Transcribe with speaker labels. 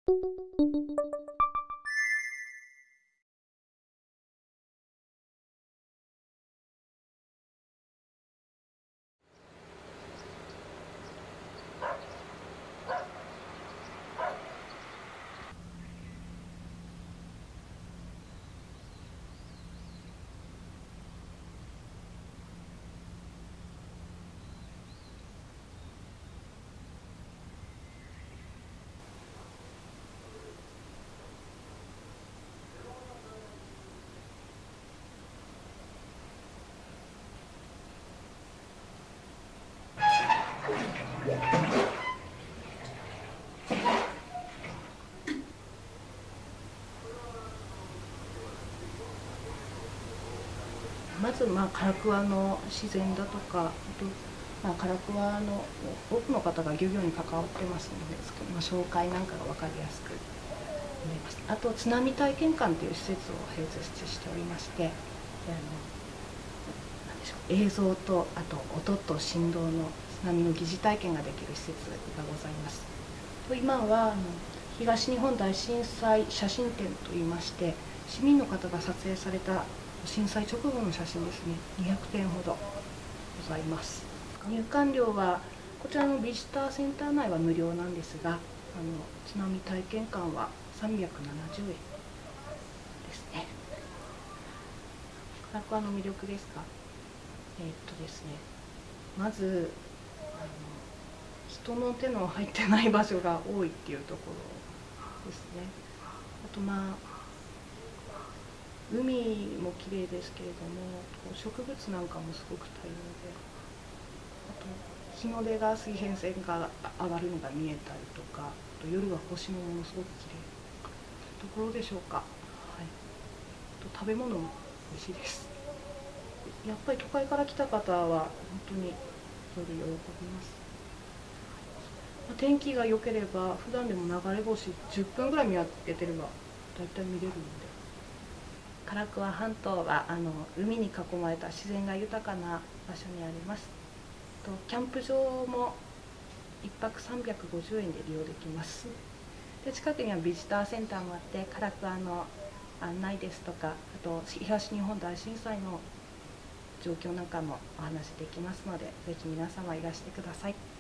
Speaker 1: まず唐桑の自然だとか、唐桑の多くの方が漁業に関わってますので、紹介なんかが分かりやすく思います。あと津波体験館という施設を併設しておりまして、映像とあと音と振動の津波の疑似体験ができる施設がございます。今は東日本大震災写真展といいまして、市民の方が撮影された震災直後の写真ですね、200点ほどございます。入館料はこちらのビジターセンター内は無料なんですが、津波体験館は370円ですね。唐桑の魅力ですか。ですね、まず人の手の入ってない場所が多いっていうところですね。あと海も綺麗ですけれども、植物なんかもすごく多様で、あと日の出が水平線が上がるのが見えたりとか、あと夜は星もものすごく綺麗というところでしょうか。はい、あと食べ物も美味しいです。やっぱり都会から来た方は本当に夜喜びます。天気が良ければ普段でも流れ星10分ぐらい見上げてれば大体見れるので。唐桑半島は海に囲まれた自然が豊かな場所にあります。キャンプ場も1泊350円で利用できます。で近くにはビジターセンターもあって、唐桑の案内ですとか、あと東日本大震災の状況なんかもお話しできますので、ぜひ皆様いらしてください。